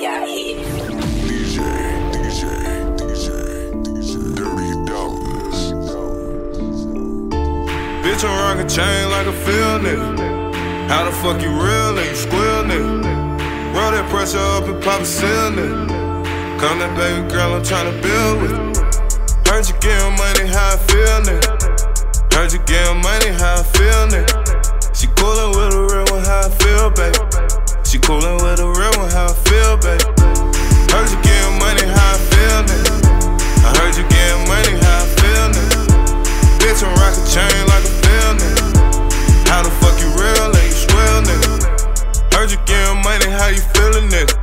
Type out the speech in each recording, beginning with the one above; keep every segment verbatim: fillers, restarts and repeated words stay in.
got hit. D J, D J, D J, D J, Dirty Dollars. Bitch, I'm rockin' chain like a field nigga. How the fuck you real and you squeal nigga? Roll that pressure up and pop a seal nigga. Come that baby girl, I'm tryna build with. Heard you getting money, how I feel nigga. Heard you getting money, how I feel nigga. She coolin' with a real one, how I feel, baby. She coolin' with a real one, how I feel, baby. Heard you getting money, how I feel, nigga. I heard you getting money, how I feel, nigga. Bitch, I'm rockin' chain like a field, nigga. How the fuck you real and you squeal, nigga? Heard you getting money, how you feelin', nigga?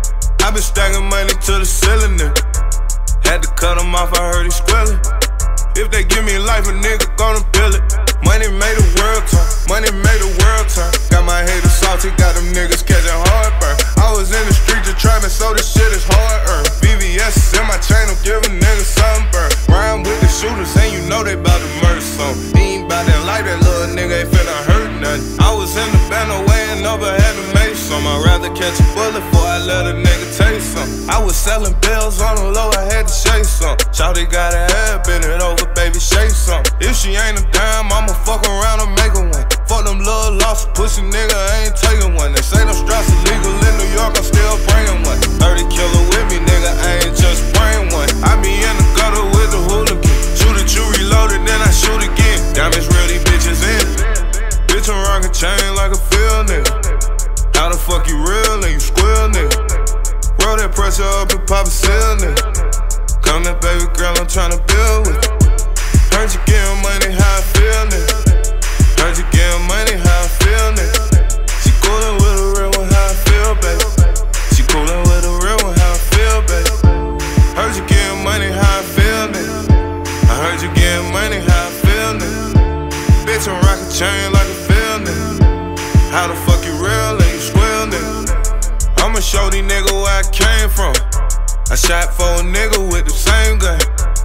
I been stacking money to the ceiling, nigga. Had to cut him off, I heard he squealin'. If they give me life, a nigga gon' bill it. Money made the world turn, money made the world turn. Got my haters salty, got them niggas catching heartburn. I was in the street just trapping, so this shit is hard earned. V V S is in my chain, I'm giving niggas sunburn. Rhyme with the shooters, and you know they bout to murder some. He ain't bout that life, that little nigga ain't finna hurt nothing. I was in the banner weighing over, had to make some. I'd rather catch a bullet before I let a nigga taste some. I was selling bills on the low, I had to chase some. Shawty got her head, bend it over, baby, shake some. If she ain't a dime, I'ma fuck around and make her one. Fuck them little losses, pussy nigga, I ain't taking one. They say them straps illegal in New York, I'm still bringing one. thirty killer with me, nigga, I ain't just bring one. I be in the gutter with the hooligan. Shoot it, you reload it, then I shoot again. Diamonds real, these bitches in. Bitch, I'm rockin' chain like a field nigga. How the fuck you real and you squeal, nigga? Roll that pressure up and pop a seal, nigga. Come that baby girl, I'm tryna build with. Heard you getting money, how I feel, nigga. Heard you getting money, how I feel, nigga. She coolin' with a real one, how I feel, baby. She coolin' with a real one, how I feel, baby. Heard you getting money, how I feel, nigga. I heard you getting money, how I feel, nigga. Bitch, I'm rockin' chain like a field, nigga. How the fuck you real and you squeal, nigga? I'ma show these niggas where I came from. I shot for a nigga with the same gun.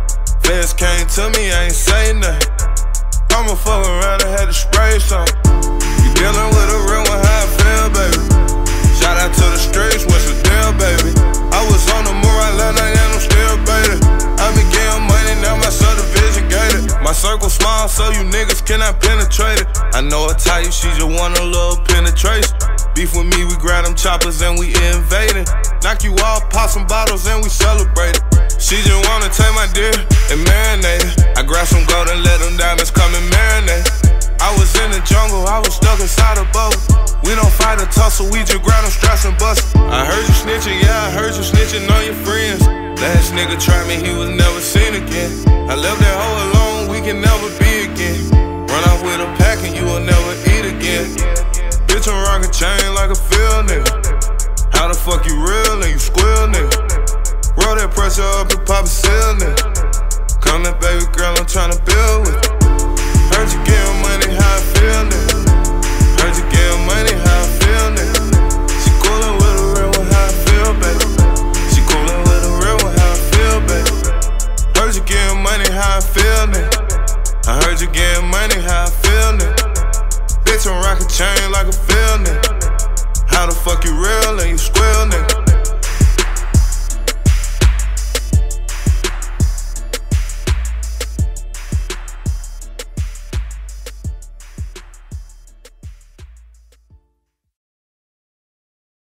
Feds came to me, I ain't say nothing. I'ma fuck around and had to spray something. You dealing with a real one, how I feel, baby. Shout out to the streets, what's the deal, baby? I was on the moor, I left night and I'm still baited. I been getting money, now my subdivision gated. My circle small, so you niggas cannot penetrate it. I know a type, she just want a little penetration. Beef with me, we grab them choppers and we invading. Knock you off, pop some bottles and we celebrate it. She just wanna take my deer and marinate it. I grab some gold and let them diamonds come and marinate. I was in the jungle, I was stuck inside a boat. We don't fight or tussle, we just grab them straps and bust. I heard you snitching, yeah, I heard you snitching on your friends. Last nigga tried me, he was never seen again. I left that hoe alone, we can never be again. Run out with a pack and you will never eat again. Bitch, I'm rockin' chain like a field nigga. How the fuck you real and you squeal, nigga? Roll that pressure up and pop a seal, nigga. Come that baby girl, I'm tryna build with. Heard you getting money, how I feel, nigga. Heard you getting money, how I feel, nigga. She coolin' with a real one, how I feel, baby. She coolin' with a real one, how I feel, baby. Heard you getting money, how I feel, nigga. I heard you getting money, how I feel, nigga. Bitch, I'm rockin' chain like a field, nigga. How the fuck you real and you squeal, nigga?